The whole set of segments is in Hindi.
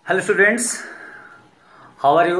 Hello students, how are you.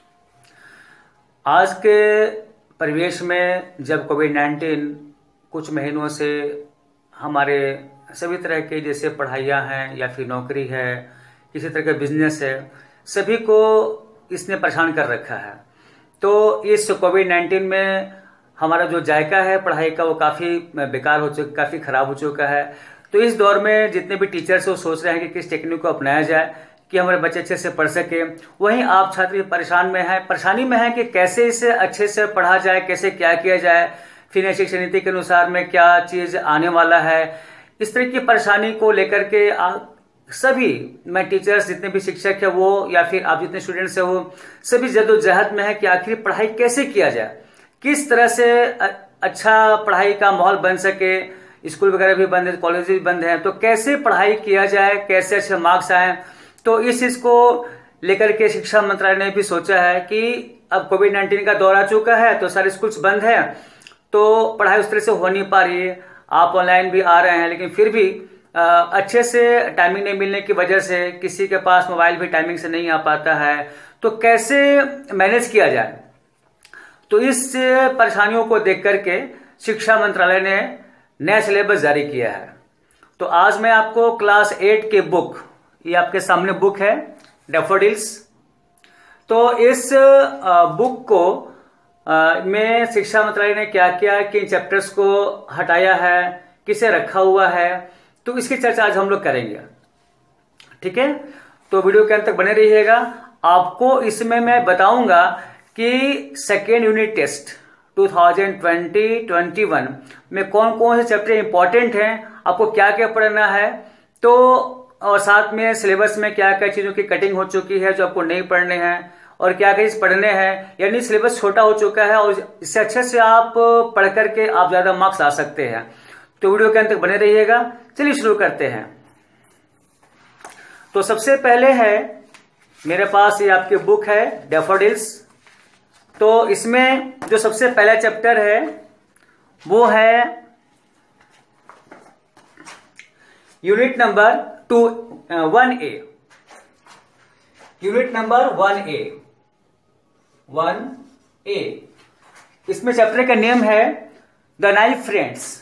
आज के परिवेश में जब कोविड-19 कुछ महीनों से हमारे सभी तरह के जैसे पढ़ाइयाँ हैं या फिर नौकरी है, किसी तरह का बिजनेस है, सभी को इसने परेशान कर रखा है। तो इस कोविड-19 में हमारा जो जायका है पढ़ाई का वो काफ़ी बेकार हो चुका, काफ़ी ख़राब हो चुका है। तो इस दौर में जितने भी टीचर्स वो सोच रहे हैं कि किस टेक्निक को अपनाया जाए कि हमारे बच्चे अच्छे से पढ़ सके, वहीं आप छात्र भी परेशानी में हैं कि कैसे इसे अच्छे से पढ़ा जाए, कैसे क्या किया जाए, फिर नई शिक्षा नीति के अनुसार में क्या चीज़ आने वाला है। इस तरह की परेशानी को लेकर के सभी मैं टीचर्स जितने भी शिक्षक है वो या फिर आप जितने स्टूडेंट्स है वो सभी जद्दोजहद में है कि आखिर पढ़ाई कैसे किया जाए, किस तरह से अच्छा पढ़ाई का माहौल बन सके। स्कूल वगैरह भी बंद है, कॉलेज भी बंद है, तो कैसे पढ़ाई किया जाए, कैसे अच्छे मार्क्स आए। तो इस चीज को लेकर के शिक्षा मंत्रालय ने भी सोचा है कि अब कोविड-19 का दौर आ चुका है तो सारे स्कूल्स बंद है, तो पढ़ाई उस तरह से हो नहीं पा रही है। आप ऑनलाइन भी आ रहे हैं, लेकिन फिर भी अच्छे से टाइमिंग नहीं मिलने की वजह से किसी के पास मोबाइल भी टाइमिंग से नहीं आ पाता है, तो कैसे मैनेज किया जाए। तो इस परेशानियों को देख करके शिक्षा मंत्रालय ने नया सिलेबस जारी किया है। तो आज मैं आपको क्लास 8 के बुक, ये आपके सामने बुक है डैफोडिल्स। तो इस बुक को में शिक्षा मंत्रालय ने क्या किया, किन चैप्टर्स को हटाया है, किसे रखा हुआ है, तो इसकी चर्चा आज हम लोग करेंगे। ठीक है, तो वीडियो के अंत तक बने रहिएगा। आपको इसमें मैं बताऊंगा कि सेकेंड यूनिट टेस्ट 2020-21 में कौन कौन से चैप्टर इंपॉर्टेंट हैं, आपको क्या क्या पढ़ना है, तो और साथ में सिलेबस में क्या क्या चीजों की कटिंग हो चुकी है जो आपको नहीं पढ़ने हैं और क्या क्या चीज पढ़ने हैं, यानी सिलेबस छोटा हो चुका है और इससे अच्छे से आप पढ़ करके आप ज्यादा मार्क्स ला सकते हैं। तो वीडियो के अंत तक बने रहिएगा। चलिए शुरू करते हैं। तो सबसे पहले है मेरे पास ये आपकी बुक है डैफोडिल्स। तो इसमें जो सबसे पहला चैप्टर है वो है unit number 1A। Unit number 1A। इसमें चैप्टर का नेम है द नाइफ फ्रेंड्स।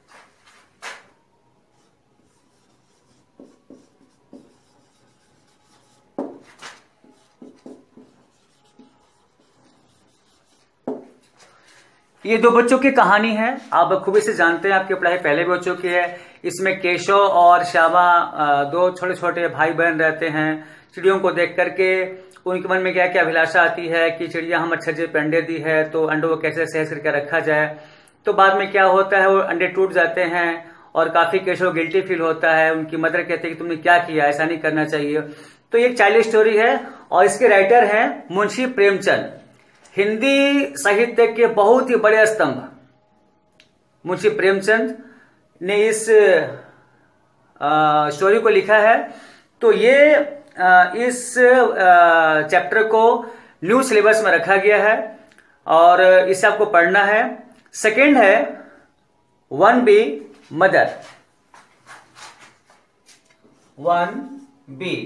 ये दो बच्चों की कहानी है, आप बखूबी से जानते हैं, आपकी पढ़ाई पहले भी हो चुकी है। इसमें केशव और श्यामा दो छोटे छोटे भाई बहन रहते हैं। चिड़ियों को देख करके उनके मन में क्या क्या अभिलाषा आती है कि चिड़िया हम अच्छे पे अंडे दी है तो अंडों को कैसे सहज करके रखा जाए। तो बाद में क्या होता है, वो अंडे टूट जाते हैं और काफी केशव गिल्टी फील होता है। उनकी मदर कहते हैं कि तुमने क्या किया, ऐसा नहीं करना चाहिए। तो ये एक चाइल्ड स्टोरी है और इसके राइटर हैं मुंशी प्रेमचंद, हिंदी साहित्य के बहुत ही बड़े स्तंभ। मुंशी प्रेमचंद ने इस स्टोरी को लिखा है। तो ये इस चैप्टर को न्यू सिलेबस में रखा गया है और इसे आपको पढ़ना है। सेकंड है 1B मदर। 1B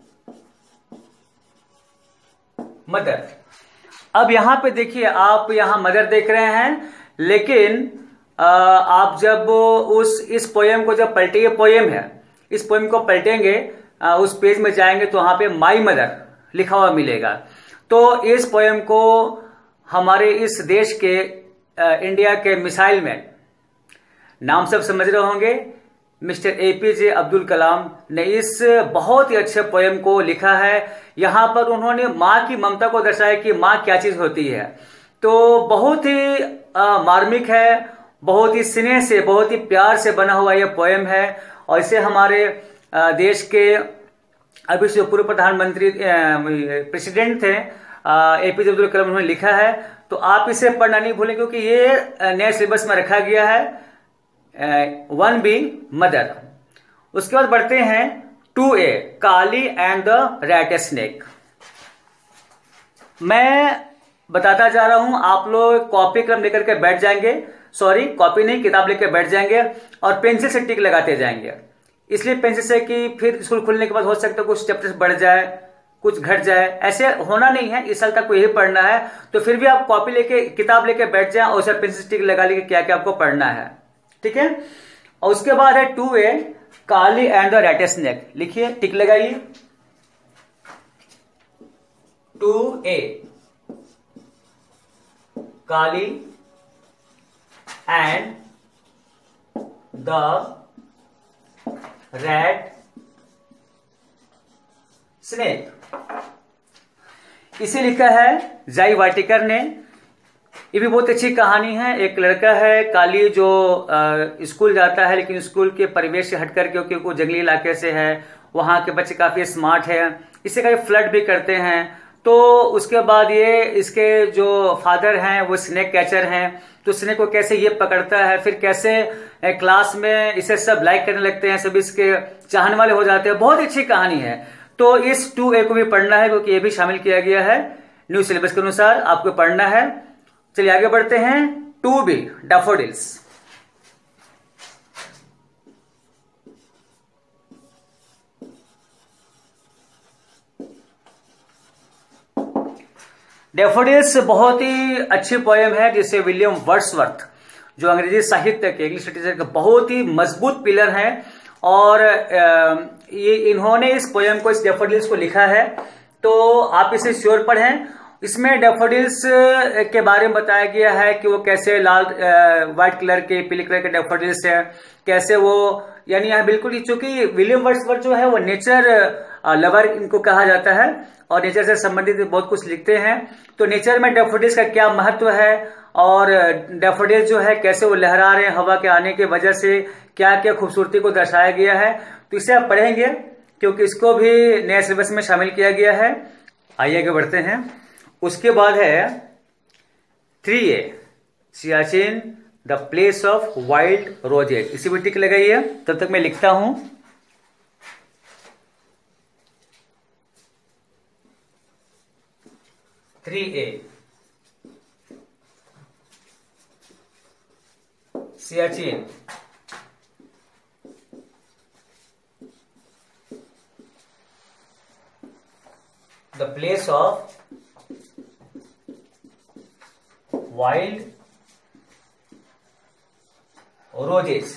mother. अब यहां पे देखिए, आप यहां मदर देख रहे हैं, लेकिन आप जब इस पोयम को जब पलटिए, पोयम है, इस पोयम को पलटेंगे, उस पेज में जाएंगे तो वहां पे माई मदर लिखा हुआ मिलेगा। तो इस पोयम को हमारे इस देश के इंडिया के मिसाइल मैन, नाम सब समझ रहे होंगे, मिस्टर APJ अब्दुल कलाम ने इस बहुत ही अच्छे पोयम को लिखा है। यहां पर उन्होंने माँ की ममता को दर्शाया कि माँ क्या चीज होती है। तो बहुत ही मार्मिक है, बहुत ही स्नेह से, बहुत ही प्यार से बना हुआ यह पोयम है और इसे हमारे देश के अभी से पूर्व प्रधानमंत्री प्रेसिडेंट थे APJ अब्दुल कलाम, उन्होंने लिखा है। तो आप इसे पढ़ना नहीं भूलें क्योंकि ये नए सिलेबस में रखा गया है। 1B mother. उसके बाद बढ़ते हैं 2A Kali and the rat snake. मैं बताता जा रहा हूं, आप लोग कॉपी कलम लेकर के बैठ जाएंगे, सॉरी कॉपी नहीं, किताब लेकर बैठ जाएंगे और पेंसिल से टिक लगाते जाएंगे। इसलिए पेंसिल से कि फिर स्कूल खुलने के बाद हो सकता है कुछ चैप्टर्स बढ़ जाए, कुछ घट जाए, ऐसे होना नहीं है। इस साल तक को यही पढ़ना है, तो फिर भी आप कॉपी लेके, किताब लेके बैठ जाए और उसे पेंसिल स्टिक लगा लेके क्या क्या आपको पढ़ना है, ठीक है। और उसके बाद है 2A, Kali and the rat snake. लिखिए, टिक लगाइए। 2A, Kali and the rat snake. इसे लिखा है जाई वाटिकर ने। ये भी बहुत अच्छी कहानी है। एक लड़का है काली जो स्कूल जाता है, लेकिन स्कूल के परिवेश से हटकर, क्योंकि वो जंगली इलाके से है, वहां के बच्चे काफी स्मार्ट है, इससे कई फ्लर्ट भी करते हैं। तो उसके बाद ये इसके जो फादर हैं वो स्नेक कैचर हैं, तो स्नेक को कैसे ये पकड़ता है, फिर कैसे क्लास में इसे सब लाइक करने लगते हैं, सब इसके चाहने वाले हो जाते हैं। बहुत अच्छी कहानी है। तो इस 2A को भी पढ़ना है, क्योंकि ये भी शामिल किया गया है न्यू सिलेबस के अनुसार, आपको पढ़ना है। चलिए आगे बढ़ते हैं। 2B, daffodils. डैफोडिल्स बहुत ही अच्छी पोएम है, जिसे विलियम वर्ड्सवर्थ, जो अंग्रेजी साहित्य के, इंग्लिश लिटरेचर के बहुत ही मजबूत पिलर हैं, और ये इन्होंने इस पोएम को, इस डैफोडिल्स को लिखा है। तो आप इसे श्योर पढ़ें। इसमें डैफोडिल्स के बारे में बताया गया है कि वो कैसे लाल व्हाइट कलर के, पीले कलर के डैफोडिल्स है, कैसे वो, यानी यहाँ बिल्कुल, चूंकि विलियम वर्ड्सवर्थ जो है वो नेचर लवर इनको कहा जाता है और नेचर से संबंधित बहुत कुछ लिखते हैं। तो नेचर में डैफोडिल्स का क्या महत्व है, और डैफोडिल्स जो है कैसे वो लहरा रहे हैं हवा के आने की वजह से, क्या क्या खूबसूरती को दर्शाया गया है, तो इसे आप पढ़ेंगे, क्योंकि इसको भी नए सिलेबस में शामिल किया गया है। आइए आगे बढ़ते हैं। उसके बाद है 3A, Siachen, the place of wild roses. इसी पर टिक लगाइए, तब तक मैं लिखता हूं। Siachen, the place of wild roses.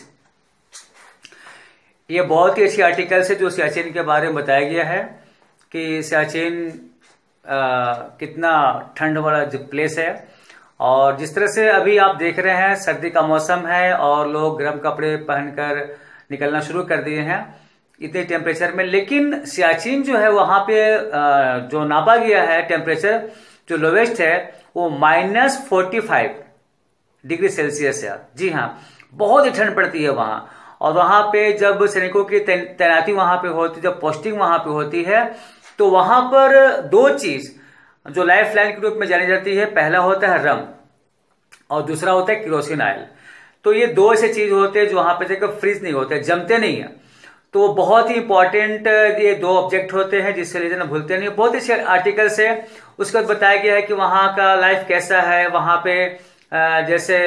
ये बहुत ही अच्छी आर्टिकल है जो सियाचिन के बारे में बताया गया है कि सियाचिन कितना ठंड वाला जो प्लेस है, और जिस तरह से अभी आप देख रहे हैं सर्दी का मौसम है और लोग गर्म कपड़े पहनकर निकलना शुरू कर दिए हैं इतने टेम्परेचर में, लेकिन सियाचिन जो है वहां पे जो नापा गया है टेम्परेचर जो लोवेस्ट है वो -45 डिग्री सेल्सियस है। जी हाँ, बहुत ही ठंड पड़ती है वहां। और वहां पे जब सैनिकों की तैनाती वहां पे होती है, जब पोस्टिंग वहां पे होती है, तो वहां पर 2 चीज जो लाइफ लाइन के रूप में जानी जाती है, पहला होता है रम और दूसरा होता है केरोसिन ऑयल। तो ये 2 ऐसे चीज होते हैं जो वहां पे फ्रीज नहीं होते, जमते नहीं है। तो बहुत ही इंपॉर्टेंट ये 2 ऑब्जेक्ट होते हैं जिससे लीजिए ना भूलते नहीं। बहुत ही आर्टिकल से उसके बाद बताया गया है कि वहां का लाइफ कैसा है, वहां पे जैसे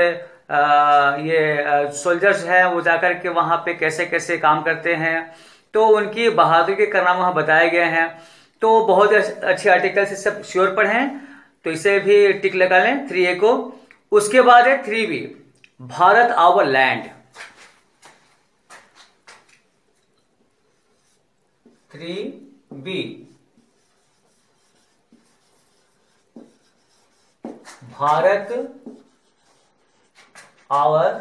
ये सोल्जर्स हैं वो जाकर के वहां पे कैसे कैसे काम करते हैं, तो उनकी बहादुरी के कारनामे वहां बताए गए हैं। तो बहुत अच्छे आर्टिकल से सब श्योर पढ़ें, तो इसे भी टिक लगा लें 3A को। उसके बाद है 3B, Bharat our land. 3B, Bharat our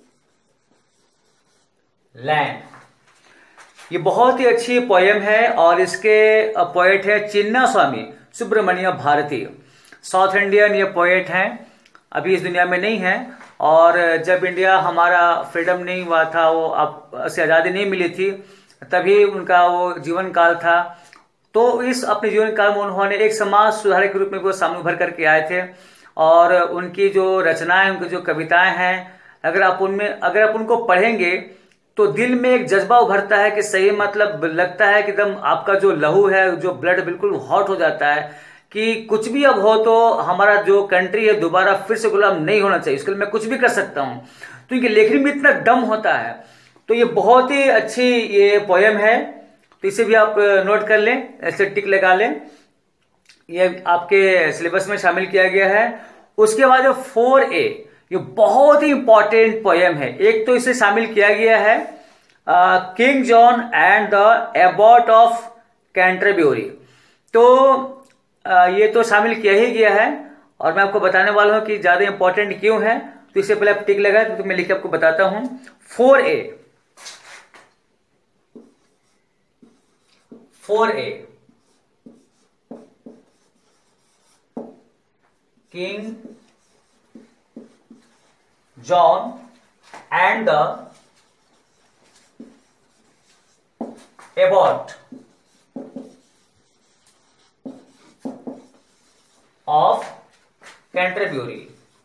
land. ये बहुत ही अच्छी पोयम है और इसके पोएट है चिन्नास्वामी सुब्रमण्य भारती। साउथ इंडियन ये पोएट हैं, अभी इस दुनिया में नहीं है। और जब इंडिया हमारा फ्रीडम नहीं हुआ था, वो अब से आज़ादी नहीं मिली थी, तभी उनका वो जीवन काल था। तो इस अपने जीवन काल में उन्होंने एक समाज सुधारक के रूप में वो सामने भर करके आए थे। और उनकी जो रचनाएं, उनकी जो कविताएं हैं, अगर आप उनको पढ़ेंगे तो दिल में एक जज्बा उभरता है कि सही मतलब लगता है कि एकदम आपका जो लहू है, जो ब्लड बिल्कुल हॉट हो जाता है कि कुछ भी अब हो तो हमारा जो कंट्री है दोबारा फिर से गुलाम नहीं होना चाहिए, इसके लिए मैं कुछ भी कर सकता हूं। तो इनकी लेखनी में इतना दम होता है। तो ये बहुत ही अच्छी ये पोयम है, तो इसे भी आप नोट कर लें, ऐसे टिक लगा लें, ये आपके सिलेबस में शामिल किया गया है। उसके बाद 4A, ये बहुत ही इंपॉर्टेंट पोयम है। एक तो इसे शामिल किया गया है King John and the abbot of Canterbury. तो ये तो शामिल किया ही गया है, और मैं आपको बताने वाला हूं कि ज्यादा इंपॉर्टेंट क्यों है। तो इससे पहले आप टिक लगा, तो मैं लिख के आपको बताता हूं। 4A, 4A, King John and the abbot of Canterbury.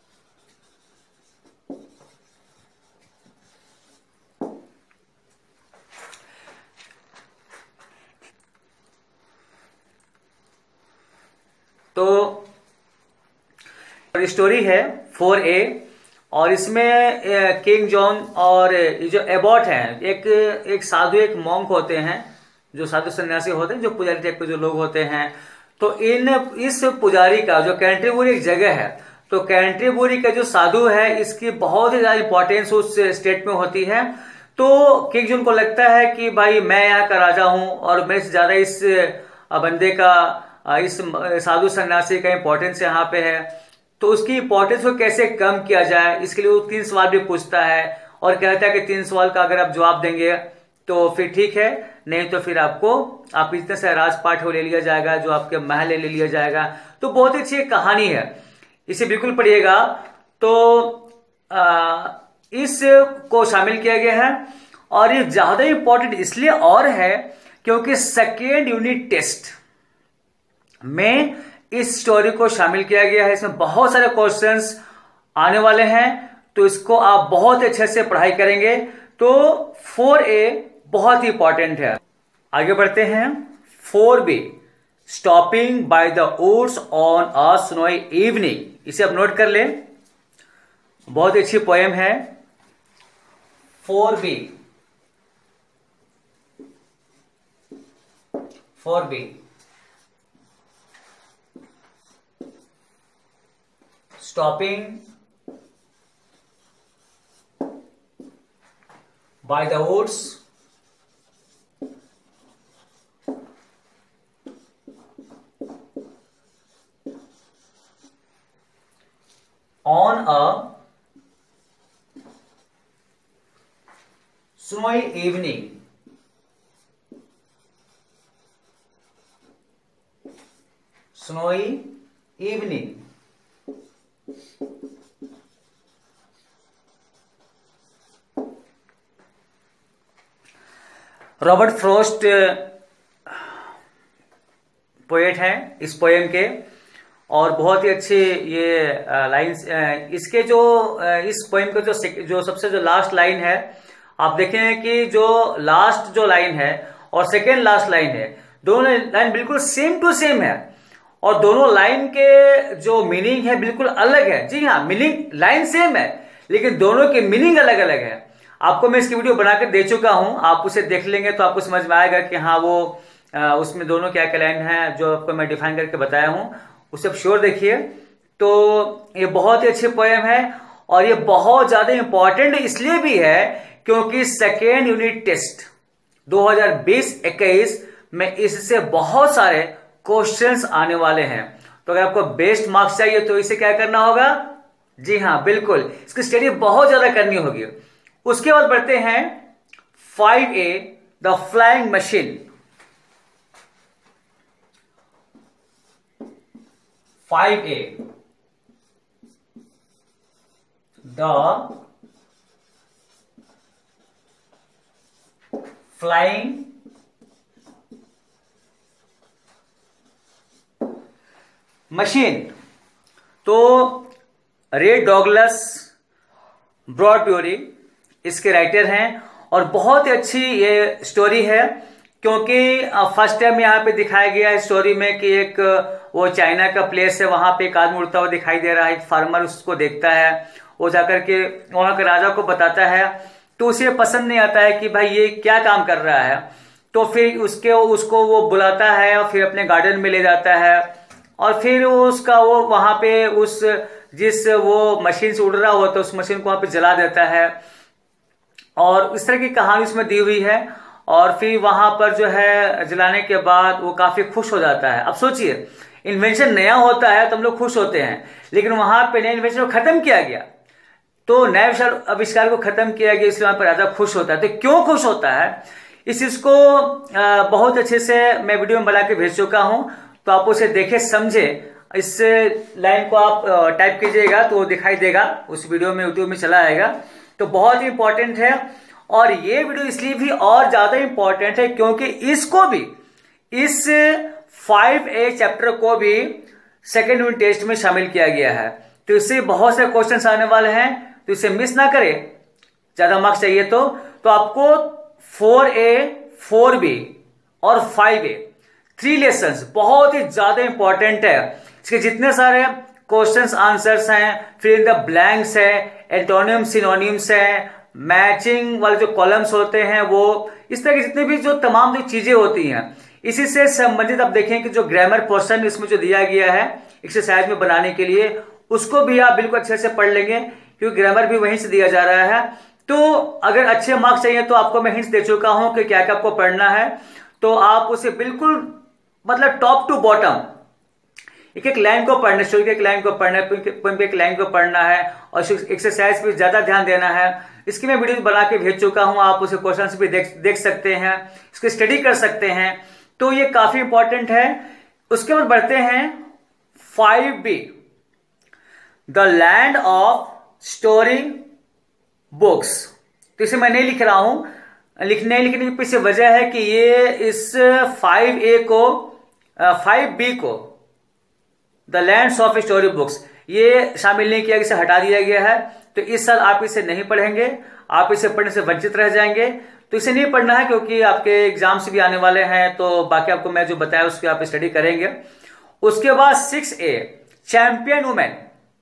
तो स्टोरी है 4A, और इसमें किंग जॉन और ये जो एबॉट हैं, एक साधु, एक मॉन्क होते हैं, जो साधु सन्यासी होते हैं, जो पुजारी टाइप के जो लोग होते हैं। तो इस पुजारी का जो कैंटरबरी एक जगह है, तो कैंटरबरी का जो साधु है, इसकी बहुत ही ज्यादा इंपॉर्टेंस उस स्टेट में होती है। तो किंग जॉन को लगता है कि भाई मैं यहाँ का राजा हूं, और मेरे से ज्यादा इस बंदे का, इस साधु सन्यासी का इंपॉर्टेंस यहाँ पे है। तो उसकी इंपॉर्टेंस को कैसे कम किया जाए, इसके लिए वो 3 सवाल भी पूछता है, और कहता है कि 3 सवाल का अगर आप जवाब देंगे तो फिर ठीक है, नहीं तो फिर आप इतने से राजपाट ले लिया जाएगा, जो आपके महल ले लिया जाएगा। तो बहुत ही अच्छी कहानी है, इसे बिल्कुल पढ़िएगा। तो इस को शामिल किया गया है, और ये ज्यादा इंपॉर्टेंट इसलिए और है क्योंकि सेकेंड यूनिट टेस्ट में इस स्टोरी को शामिल किया गया है। इसमें बहुत सारे क्वेश्चंस आने वाले हैं, तो इसको आप बहुत अच्छे से पढ़ाई करेंगे। तो 4A बहुत ही इंपॉर्टेंट है। आगे बढ़ते हैं। 4B, stopping by the woods on a snowy evening. इसे आप नोट कर लें, बहुत अच्छी पोएम है। 4B, 4B, stopping by the woods on a snowy evening. Snowy evening. Robert Frost poet हैं इस पोएम के, और बहुत ही अच्छे ये लाइंस इसके जो इस पोएम के जो सबसे जो लास्ट लाइन है, आप देखेंगे कि जो लास्ट जो लाइन है और सेकेंड लास्ट लाइन है, दोनों लाइन बिल्कुल सेम टू सेम है, और दोनों लाइन के जो मीनिंग है बिल्कुल अलग है। जी हाँ, मीनिंग लाइन सेम है, लेकिन दोनों के मीनिंग अलग अलग है। आपको मैं इसकी वीडियो बनाकर दे चुका हूं, आप उसे देख लेंगे तो आपको समझ में आएगा कि हाँ वो उसमें दोनों क्या क्या लाइन है, जो आपको मैं डिफाइन करके बताया हूं, उसे आप श्योर देखिए। तो ये बहुत ही अच्छी पोएम है, और ये बहुत ज्यादा इंपॉर्टेंट इसलिए भी है क्योंकि सेकेंड यूनिट टेस्ट 2020-21 में इससे बहुत सारे क्वेश्चंस आने वाले हैं। तो अगर आपको बेस्ट मार्क्स चाहिए तो इसे क्या करना होगा? जी हाँ, बिल्कुल इसकी स्टडी बहुत ज्यादा करनी होगी। उसके बाद बढ़ते हैं 5A, the flying machine. 5A, the flying machine. तो रे डॉगलस ब्रॉडब्यूरी इसके राइटर हैं, और बहुत ही अच्छी ये स्टोरी है, क्योंकि फर्स्ट टाइम यहाँ पे दिखाया गया है स्टोरी में कि एक वो चाइना का प्लेस है, वहां पे एक आदमी उड़ता हुआ दिखाई दे रहा है, एक फार्मर उसको देखता है, वो जाकर के वहां के राजा को बताता है। तो उसे पसंद नहीं आता है कि भाई ये क्या काम कर रहा है। तो फिर उसको वो बुलाता है और फिर अपने गार्डन में ले जाता है और फिर उसका वो वहां पे जिस वो मशीन से उड़ रहा होता है उस मशीन को वहां पे जला देता है। और इस तरह की कहानी उसमें दी हुई है। और फिर वहां पर जो है जलाने के बाद वो काफी खुश हो जाता है। अब सोचिए, इन्वेंशन नया होता है तो हम लोग खुश होते हैं, लेकिन वहां पे नए इन्वेंशन को खत्म किया गया, तो नए आविष्कार को खत्म किया गया, इसलिए वहां पर ज्यादा खुश होता है। तो क्यों खुश होता है, इस चीज को बहुत अच्छे से मैं वीडियो में बना के भेज चुका हूं, तो आप उसे देखे समझे। इस लाइन को आप टाइप कीजिएगा तो वो दिखाई देगा, उस वीडियो में यूट्यूब में चला आएगा। तो बहुत ही इंपॉर्टेंट है। और ये वीडियो इसलिए भी और ज्यादा इंपॉर्टेंट है क्योंकि इसको भी, इस 5A चैप्टर को भी सेकेंड यूनिट टेस्ट में शामिल किया गया है। तो इससे बहुत से क्वेश्चंस आने वाले हैं, तो इसे मिस ना करें। ज्यादा मार्क्स चाहिए तो आपको 4A, 4B और 5A 3 लेसन्स बहुत ही ज्यादा इंपॉर्टेंट है। इसके जितने सारे क्वेश्चंस आंसर्स हैं, फिर इन द ब्लैंक्स है, एंटोनियम सिनोनिम्स है, मैचिंग वाले जो कॉलम्स होते हैं, वो इस तरह की जितने भी जो तमाम जो चीजें होती हैं, इसी से संबंधित आप देखें कि जो ग्रामर पोर्शन इसमें जो दिया गया है एक्सरसाइज में बनाने के लिए, उसको भी आप बिल्कुल अच्छे से पढ़ लेंगे क्योंकि ग्रामर भी वहीं से दिया जा रहा है। तो अगर अच्छे मार्क्स चाहिए तो आपको मैं हिंट्स दे चुका हूं कि क्या क्या आपको पढ़ना है। तो आप उसे बिल्कुल मतलब टॉप टू बॉटम एक एक लाइन को पढ़ना, स्टोरी के एक लाइन को पढ़ना है, पोएम के एक लाइन को पढ़ना है और एक्सरसाइज पे ज्यादा ध्यान देना है। इसकी मैं वीडियो बना के भेज चुका हूं, आप उसे क्वेश्चंस भी देख सकते हैं, इसकी स्टडी कर सकते हैं। तो ये काफी इंपॉर्टेंट है। उसके बाद बढ़ते हैं 5B, the land of story books. तो इसे मैं नहीं लिख रहा हूं, लिखने के पीछे वजह है कि ये इस 5B को the lands of story books ये शामिल नहीं किया, इसे हटा दिया गया है। तो इस साल आप इसे नहीं पढ़ेंगे, आप इसे पढ़ने से वंचित रह जाएंगे। तो इसे नहीं पढ़ना है क्योंकि आपके एग्जाम्स भी आने वाले हैं, तो बाकी आपको मैं जो बताया उसकी आप स्टडी करेंगे। उसके बाद 6A चैंपियन वुमेन।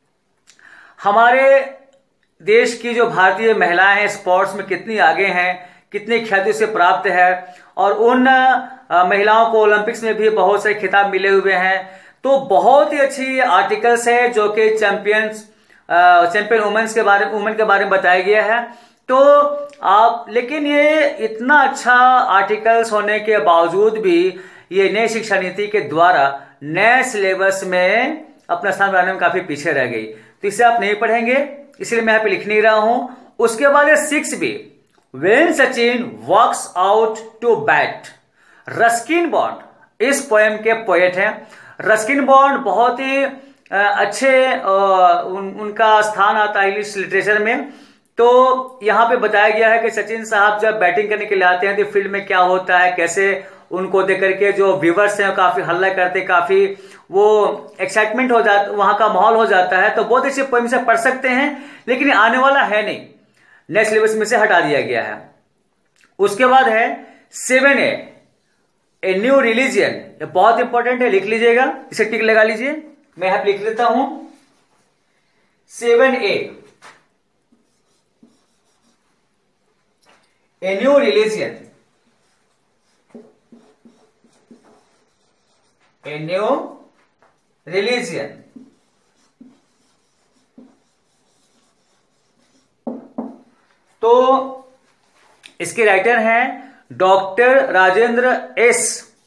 हमारे देश की जो भारतीय महिलाएं हैं स्पोर्ट्स में कितनी आगे हैं, कितनी ख्याति से प्राप्त है, और उन महिलाओं को ओलंपिक्स में भी बहुत सारे खिताब मिले हुए हैं। तो बहुत ही अच्छी आर्टिकल्स है जो कि चैंपियन वुमेन के बारे में बताया गया है। तो आप, लेकिन ये इतना अच्छा आर्टिकल्स होने के बावजूद भी ये नई शिक्षा नीति के द्वारा नए सिलेबस में अपना स्थान बनाने में काफी पीछे रह गई, तो इसे आप नहीं पढ़ेंगे, इसलिए मैं यहाँ पे लिख नहीं रहा हूं। उसके बाद है 6B, when Sachin walks out to bat. Ruskin Bond इस पोएम के पोएट हैं। रस्किन बॉन्ड बहुत ही अच्छे उनका स्थान आता है इंग्लिश लिटरेचर में। तो यहां पे बताया गया है कि सचिन साहब जब बैटिंग करने के लिए आते हैं तो फील्ड में क्या होता है, कैसे उनको देख करके जो व्यूवर्स हैं काफी हल्ला करते, काफी वो एक्साइटमेंट हो जाता, वहां का माहौल हो जाता है। तो बहुत अच्छे पोएम से पढ़ सकते हैं, लेकिन आने वाला है नहीं, नए सिलेबस में से हटा दिया गया है। उसके बाद है 7A ए न्यू रिलीजियन। ये बहुत इंपॉर्टेंट है, लिख लीजिएगा, इसे टिक लगा लीजिए, मैं यहां लिख लेता हूं 7A a new religion. A new religion. तो इसके राइटर हैं डॉक्टर राजेंद्र एस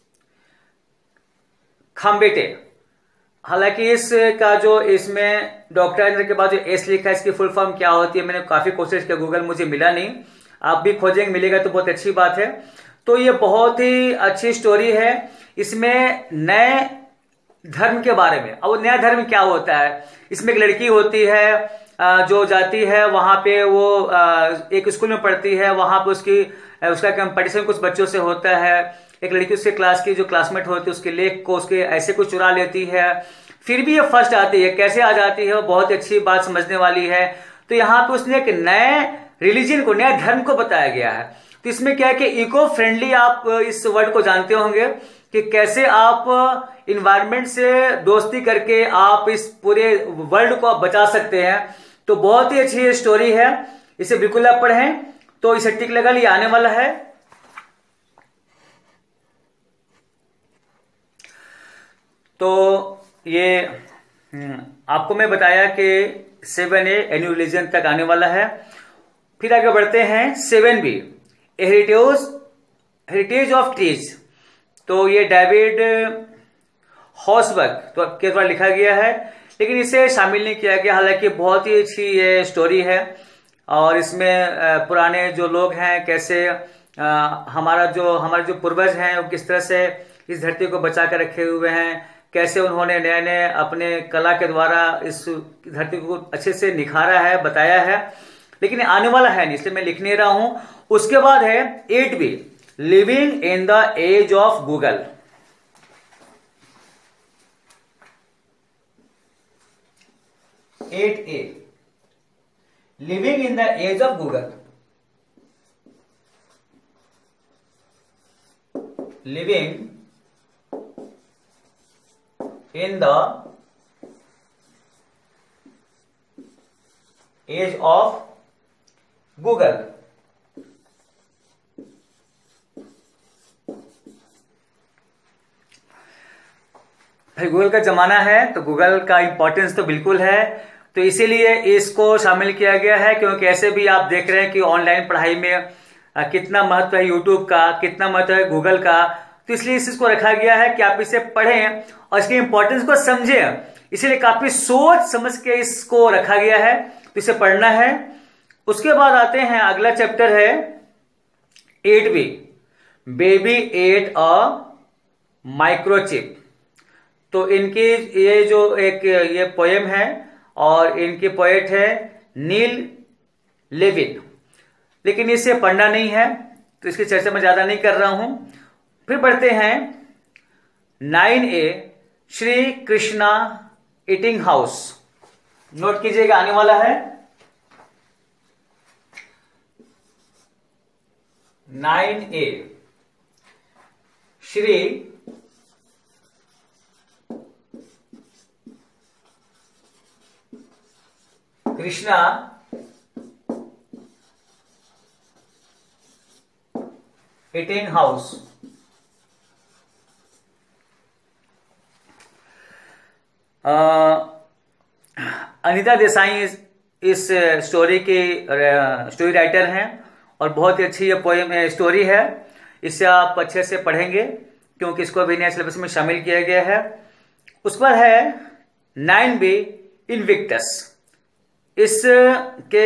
खाम्बेटे। हालांकि इसका जो इसमें डॉक्टर राजेंद्र के बाद जो एस लिखा है, इसकी फुल फॉर्म क्या होती है, मैंने काफी कोशिश किया, गूगल मुझे मिला नहीं, आप भी खोजेंगे मिलेगा तो बहुत अच्छी बात है। तो ये बहुत ही अच्छी स्टोरी है। इसमें नए धर्म के बारे में, अब नया धर्म क्या होता है, इसमें एक लड़की होती है जो जाती है वहां पे, वो एक स्कूल में पढ़ती है, वहां पे उसका कंपटीशन कुछ बच्चों से होता है। एक लड़की उसके क्लास की जो क्लासमेट होती है उसके लेख को उसके ऐसे कुछ चुरा लेती है, फिर भी ये फर्स्ट आती है। कैसे आ जाती है वो बहुत ही अच्छी बात समझने वाली है। तो यहाँ पे उसने एक नए रिलीजन को, नया धर्म को बताया गया है। तो इसमें क्या है कि इको फ्रेंडली, आप इस वर्ड को जानते होंगे कि कैसे आप इन्वायरमेंट से दोस्ती करके आप इस पूरे वर्ल्ड को आप बचा सकते हैं। तो बहुत ही अच्छी स्टोरी है, इसे बिल्कुल आप पढ़ें। तो इसे टिक लगा लिया, आने वाला है। तो ये आपको मैं बताया कि 7A एनुअल रिलीजन तक आने वाला है। फिर आगे बढ़ते हैं 7B हेरिटेज ऑफ ट्रीज। तो ये डेविड हॉसबर्ग के द्वारा लिखा गया है, लेकिन इसे शामिल नहीं किया गया। हालांकि बहुत ही अच्छी ये स्टोरी है और इसमें पुराने जो लोग हैं कैसे हमारे जो पूर्वज हैं वो किस तरह से इस धरती को बचा कर रखे हुए हैं, कैसे उन्होंने नए नए अपने कला के द्वारा इस धरती को अच्छे से निखारा है, बताया है। लेकिन आने वाला है नहीं, इसलिए मैं लिख नहीं रहा हूं। उसके बाद है 8B living in the age of Google. 8A living in the age of Google. Living in the age of Google। भाई गूगल का जमाना है तो गूगल का इंपॉर्टेंस तो बिल्कुल है, तो इसीलिए इसको शामिल किया गया है। क्योंकि ऐसे भी आप देख रहे हैं कि ऑनलाइन पढ़ाई में कितना महत्व है यूट्यूब का, कितना महत्व है गूगल का, तो इसलिए इसको रखा गया है कि आप इसे पढ़ें और इसके इंपॉर्टेंस को समझें। इसीलिए काफी सोच समझ के इसको रखा गया है, तो इसे पढ़ना है। उसके बाद आते हैं, अगला चैप्टर है 8B baby at a microchip. तो इनकी ये जो एक ये पोएम है और इनके पोएट है नील लेविन, लेकिन इसे पढ़ना नहीं है तो इसकी चर्चा मैं ज्यादा नहीं कर रहा हूं। फिर बढ़ते हैं 9A Shri Krishna eating house. Note कीजिएगा, आने वाला है 9A Shri Krishna eating house. Anita Desai इस स्टोरी की स्टोरी राइटर हैं और बहुत ही अच्छी ये पोएम स्टोरी है। इसे आप अच्छे से पढ़ेंगे क्योंकि इसको अभी नया सिलेबस में शामिल किया गया है। उस पर है 9B इनविक्टस। इसके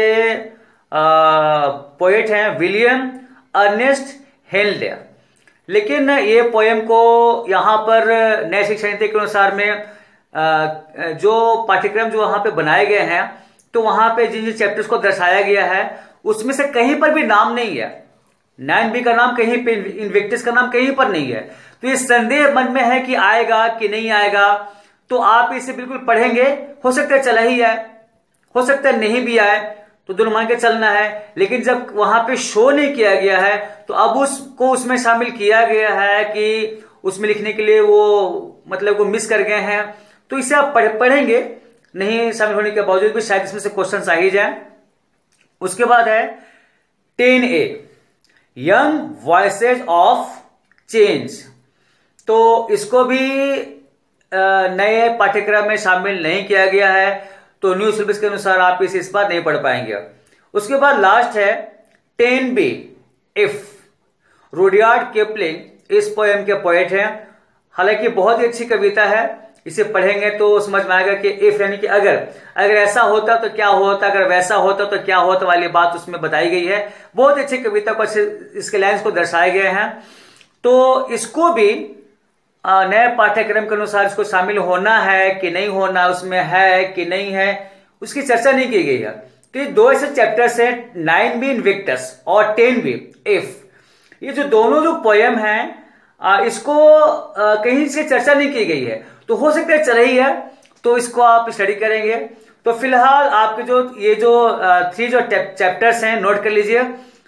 पोएट हैं विलियम अर्नेस्ट हेल्ड। लेकिन ये पोएम को यहाँ पर नए शिक्षा नीति के अनुसार में जो पाठ्यक्रम जो वहां पे बनाए गए हैं, तो वहां पे जिन जिन चैप्टर्स को दर्शाया गया है उसमें से कहीं पर भी नाम नहीं है। 9B का नाम कहीं पे, इनविक्टस का नाम कहीं पर नहीं है। तो ये संदेह मन में है कि आएगा कि नहीं आएगा। तो आप इसे बिल्कुल पढ़ेंगे, हो सकता है चला ही आए, हो सकता है नहीं भी आए, तो दोनों मान के चलना है। लेकिन जब वहां पे शो नहीं किया गया है तो अब उसको उसमें शामिल किया गया है कि उसमें लिखने के लिए वो मतलब वो मिस कर गए हैं। तो इसे आप पढ़ेंगे, नहीं शामिल होने के बावजूद भी शायद इसमें से क्वेश्चन आ ही जाए। उसके बाद है 10A young voices of change. तो इसको भी नए पाठ्यक्रम में शामिल नहीं किया गया है, तो न्यू सिलेबस के अनुसार आप इसे इस बार नहीं पढ़ पाएंगे। उसके बाद लास्ट है 10B इफ। रुडयार्ड किपलिंग इस पोएम के पोएट हैं। हालांकि बहुत ही अच्छी कविता है, इसे पढ़ेंगे तो समझ में आएगा कि इफ यानी कि अगर ऐसा होता तो क्या होता, अगर वैसा होता तो क्या होता वाली बात उसमें बताई गई है। बहुत अच्छी कविता को इसके लाइन्स को दर्शाए गए हैं। तो इसको भी नए पाठ्यक्रम के अनुसार इसको शामिल होना है कि नहीं होना, उसमें है कि नहीं है, उसकी चर्चा नहीं की गई है। तो ये दो ऐसे चैप्टर्स हैं 9B इनविक्टस और 10B इफ। ये जो दोनों जो पोएम हैं इसको कहीं से चर्चा नहीं की गई है, तो हो सकता है चल रही है, तो इसको आप स्टडी करेंगे। तो फिलहाल आपके जो ये जो 3 जो चैप्टर्स हैं नोट कर लीजिए,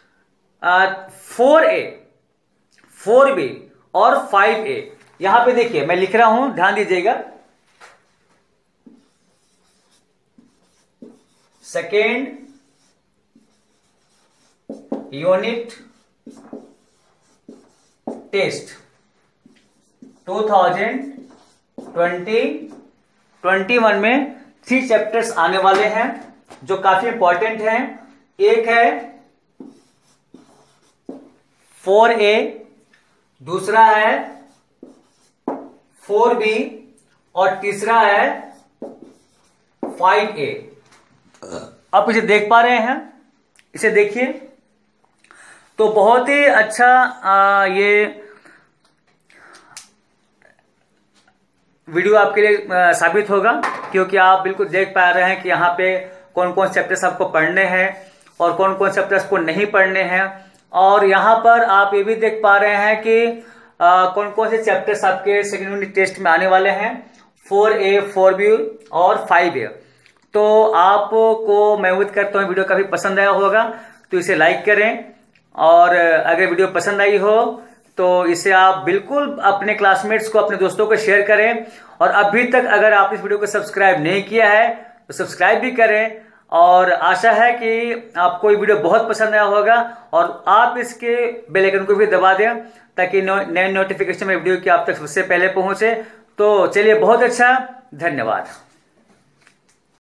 4A 4B और 5A। यहां पे देखिए मैं लिख रहा हूं, ध्यान दीजिएगा। सेकेंड यूनिट टेस्ट 2021 में 3 चैप्टर्स आने वाले हैं जो काफी इंपॉर्टेंट हैं। एक है 4A, दूसरा है 4B और तीसरा है 5A। आप इसे देख पा रहे हैं, इसे देखिए। तो बहुत ही अच्छा ये वीडियो आपके लिए साबित होगा, क्योंकि आप बिल्कुल देख पा रहे हैं कि यहाँ पे कौन कौन चैप्टर्स आपको पढ़ने हैं और कौन कौन चैप्टर्स को नहीं पढ़ने हैं। और यहाँ पर आप ये भी देख पा रहे हैं कि कौन कौन से चैप्टर्स आपके सेकेंड यूनिट टेस्ट में आने वाले हैं, 4A, 4B और 5A। तो आपको मैं उम्मीद करता हूँ वीडियो काफी पसंद आया होगा, तो इसे लाइक करें और अगर वीडियो पसंद आई हो तो इसे आप बिल्कुल अपने क्लासमेट्स को, अपने दोस्तों को शेयर करें। और अभी तक अगर आप इस वीडियो को सब्सक्राइब नहीं किया है तो सब्सक्राइब भी करें। और आशा है कि आपको ये वीडियो बहुत पसंद आया होगा और आप इसके बेल आइकन को भी दबा दें ताकि नए नोटिफिकेशन में वीडियो की आप तक सबसे पहले पहुंचे। तो चलिए, बहुत अच्छा, धन्यवाद।